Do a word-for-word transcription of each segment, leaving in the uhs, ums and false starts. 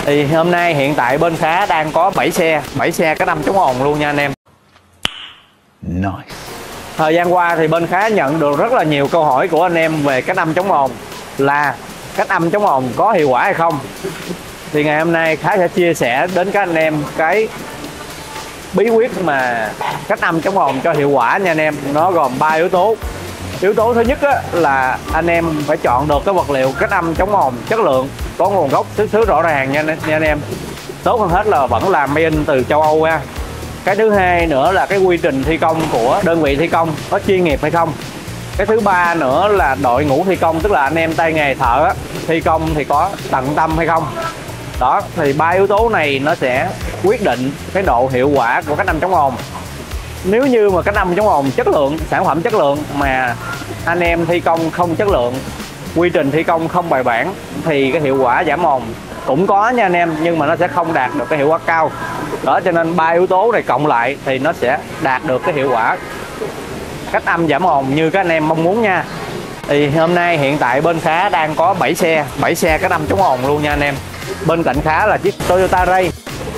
Thì hôm nay hiện tại bên Khá đang có bảy xe, bảy xe cách âm chống ồn luôn nha anh em. Nice. Thời gian qua thì bên Khá nhận được rất là nhiều câu hỏi của anh em về cách âm chống ồn, là cách âm chống ồn có hiệu quả hay không. Thì ngày hôm nay Khá sẽ chia sẻ đến các anh em cái bí quyết mà cách âm chống ồn cho hiệu quả nha anh em. Nó gồm ba yếu tố. Yếu tố thứ nhất á, là anh em phải chọn được cái vật liệu cách âm chống ồn chất lượng, có nguồn gốc xuất xứ rõ ràng nha, nha anh em. Tốt hơn hết là vẫn làm made in từ châu Âu nha. Cái thứ hai nữa là cái quy trình thi công của đơn vị thi công có chuyên nghiệp hay không. Cái thứ ba nữa là đội ngũ thi công, tức là anh em tay nghề thợ á, thi công thì có tận tâm hay không. Đó, thì ba yếu tố này nó sẽ quyết định cái độ hiệu quả của cách âm chống ồn. Nếu như mà cách âm chống ồn chất lượng, sản phẩm chất lượng mà anh em thi công không chất lượng, quy trình thi công không bài bản, thì cái hiệu quả giảm ồn cũng có nha anh em, nhưng mà nó sẽ không đạt được cái hiệu quả cao. Đó, cho nên ba yếu tố này cộng lại thì nó sẽ đạt được cái hiệu quả cách âm giảm ồn như các anh em mong muốn nha. Thì hôm nay hiện tại bên Khá đang có bảy xe, bảy xe cách âm chống ồn luôn nha anh em. Bên cạnh Khá là chiếc Toyota Ray.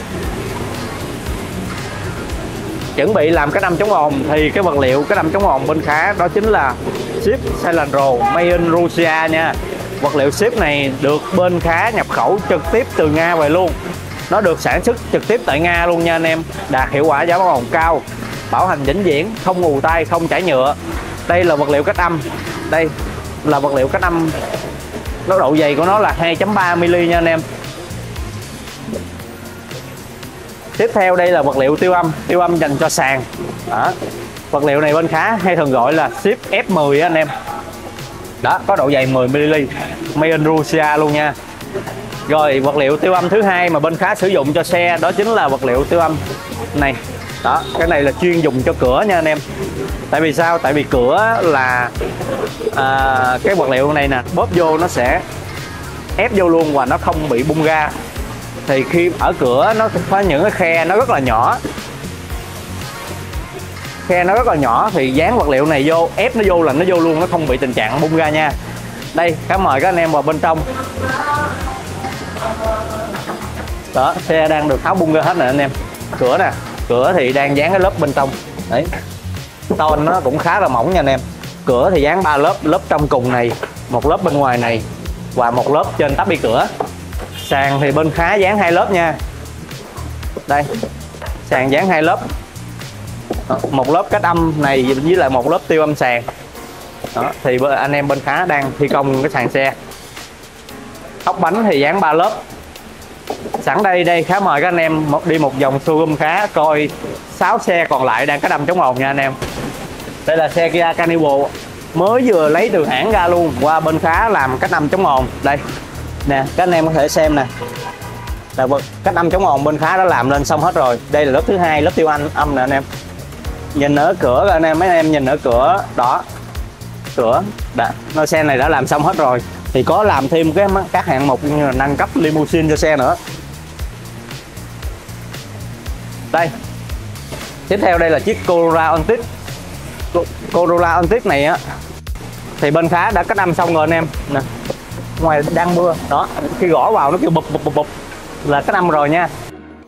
Chuẩn bị làm cách âm chống ồn thì cái vật liệu cách âm chống ồn bên Khá đó chính là ship Cylindro made in Russia nha. Vật liệu ship này được bên Khá nhập khẩu trực tiếp từ Nga về luôn. Nó được sản xuất trực tiếp tại Nga luôn nha anh em. Đạt hiệu quả giảm ồn cao, bảo hành vĩnh viễn, không ù tai, không chảy nhựa. Đây là vật liệu cách âm. Đây là vật liệu cách âm. Nó độ dày của nó là hai chấm ba mi-li-mét nha anh em. Tiếp theo đây là vật liệu tiêu âm, tiêu âm dành cho sàn. Đó. Vật liệu này bên Khá hay thường gọi là ship F mười anh em. Đó, có độ dày mười mi-li-mét, made in Russia luôn nha. Rồi vật liệu tiêu âm thứ hai mà bên Khá sử dụng cho xe đó chính là vật liệu tiêu âm này. Đó, cái này là chuyên dùng cho cửa nha anh em. Tại vì sao? Tại vì cửa là à, cái vật liệu này nè, bóp vô nó sẽ ép vô luôn và nó không bị bung ra. Thì khi ở cửa nó có những cái khe nó rất là nhỏ, khe nó rất là nhỏ thì dán vật liệu này vô, ép nó vô là nó vô luôn, nó không bị tình trạng bung ra nha. Đây, Khá mời các anh em vào bên trong. Đó, xe đang được tháo bung ra hết nè anh em. Cửa nè, cửa thì đang dán cái lớp bên trong. Đấy, tôn nó cũng khá là mỏng nha anh em. Cửa thì dán ba lớp, lớp trong cùng này, một lớp bên ngoài này và một lớp trên tắp bi cửa. Sàn thì bên Khá dán hai lớp nha. Đây, sàn dán hai lớp. Đó, một lớp cách âm này với lại một lớp tiêu âm sàn. Đó, thì anh em bên Khá đang thi công cái sàn xe. Ốc bánh thì dán ba lớp. Sẵn đây đây Khá mời các anh em một đi một vòng showroom Khá coi sáu xe còn lại đang cách âm chống ồn nha anh em. Đây là xe Kia Carnival mới vừa lấy từ hãng ra luôn, qua bên Khá làm cách âm chống ồn. Đây nè, các anh em có thể xem nè, là cách âm chống ồn bên Khá đã làm lên xong hết rồi. Đây là lớp thứ hai, lớp tiêu âm âm nè anh em. Nhìn ở cửa anh em, mấy anh em nhìn ở cửa đó, cửa đã, nó xe này đã làm xong hết rồi. Thì có làm thêm cái các hạng mục như là nâng cấp limousine cho xe nữa. Đây, tiếp theo đây là chiếc Corolla Altis. Corolla Altis này á thì bên Khá đã cách âm xong rồi anh em nè. Ngoài đang mưa đó, khi gõ vào nó kêu bụp bụp bụp bụp là cách âm rồi nha.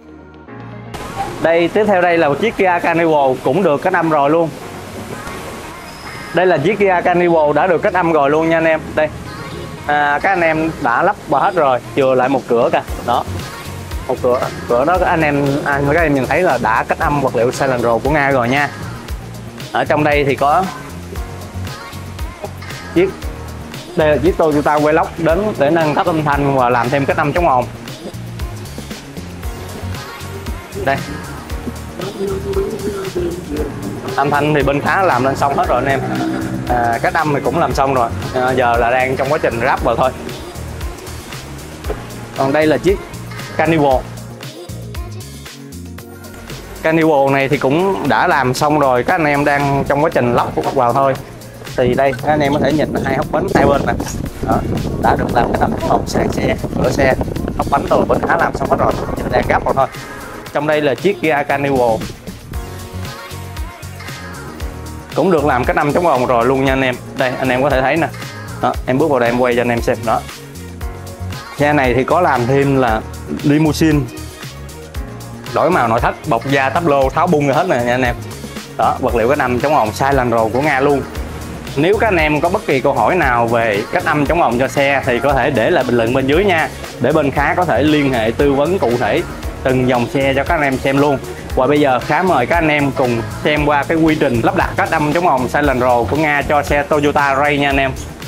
Đây, tiếp theo đây là một chiếc Kia Carnival cũng được cách âm rồi luôn. Đây là chiếc Kia Carnival đã được cách âm rồi luôn nha anh em. Đây, à, các anh em đã lắp vào hết rồi, chừa lại một cửa kìa. Đó, một cửa, cửa đó các anh em anh các em nhìn thấy là đã cách âm vật liệu Cylindro của Nga rồi nha. Ở trong đây thì có chiếc, đây là chiếc Toyota Velox đến để nâng cấp âm thanh và làm thêm cách âm chống ồn. Đây, âm thanh thì bên Khá làm lên xong hết rồi anh em. À, cách âm thì cũng làm xong rồi, à, giờ là đang trong quá trình ráp vào thôi. Còn đây là chiếc Carnival. Carnival này thì cũng đã làm xong rồi, các anh em đang trong quá trình lắp vào thôi. Thì đây các anh em có thể nhìn hai hốc bánh hai bên nè. Đó, đã được làm cái tấm hộp sàn xe, cửa xe, hốc bánh rồi bên Khá làm xong hết rồi, giờ đang gấp vào thôi. Trong đây là chiếc Kia Carnival cũng được làm cách âm chống ồn rồi luôn nha anh em. Đây anh em có thể thấy nè. Đó, em bước vào đây em quay cho anh em xem đó. Xe này thì có làm thêm là limousine, đổi màu nội thất, bọc da, tắp lô, tháo bung ra hết nè nha anh em. Đó, vật liệu cách âm chống ồn Silent Road của Nga luôn. Nếu các anh em có bất kỳ câu hỏi nào về cách âm chống ồn cho xe thì có thể để lại bình luận bên dưới nha, để bên Khá có thể liên hệ tư vấn cụ thể từng dòng xe cho các anh em xem luôn. Và bây giờ Khá mời các anh em cùng xem qua cái quy trình lắp đặt cách âm chống ồn Silent Road của Nga cho xe Toyota Ray nha anh em.